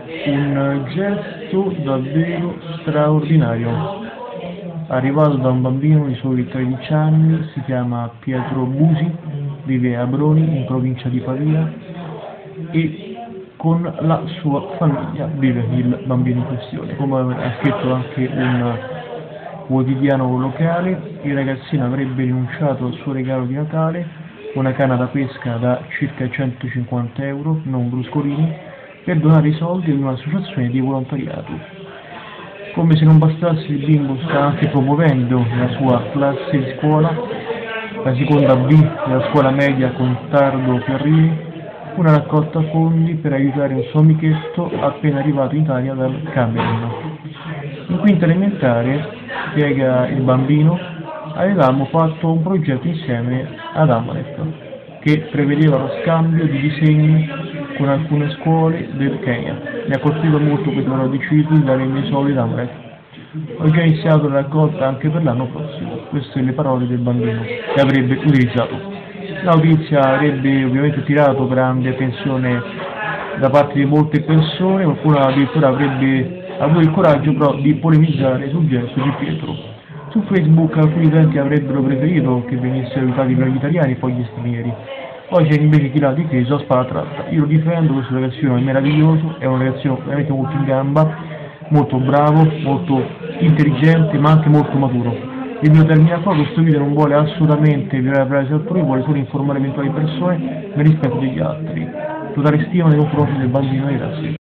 Un gesto davvero straordinario, arrivato da un bambino di soli 13 anni, si chiama Pietro Busi, vive a Broni, in provincia di Pavia, e con la sua famiglia vive il bambino in questione. Come ha scritto anche un quotidiano locale, il ragazzino avrebbe rinunciato al suo regalo di Natale, una canna da pesca da circa 150 €, non bruscolini, per donare i soldi ad un'associazione di volontariato. Come se non bastasse, il bimbo sta anche promuovendo nella sua classe di scuola, la seconda B della scuola media Contardo Ferrini, una raccolta fondi per aiutare un suo amichetto appena arrivato in Italia dal Camerun. In quinta elementare, spiega il bambino, avevamo fatto un progetto insieme ad Amref, che prevedeva lo scambio di disegni con alcune scuole del Kenya. Mi ha colpito molto che loro ho deciso di dare i miei soldi ad Amref. Ho già iniziato la raccolta anche per l'anno prossimo. Queste le parole del bambino che avrebbe utilizzato. La notizia avrebbe ovviamente tirato grande attenzione da parte di molte persone, qualcuno addirittura avrebbe avuto il coraggio però di polemizzare sul gesto di Pietro. Su Facebook alcuni utenti avrebbero preferito che venissero aiutati per gli italiani e poi gli stranieri. Poi c'è invece chi l'ha difeso a spada tratta. Io lo difendo, questo ragazzino è meraviglioso, è un ragazzino veramente molto in gamba, molto bravo, molto intelligente, ma anche molto maturo. Il video termina qua, questo video non vuole assolutamente violare la privacy altrui, vuole solo informare eventuali persone nel rispetto degli altri. Totale stima nei confronti del bambino e grazie.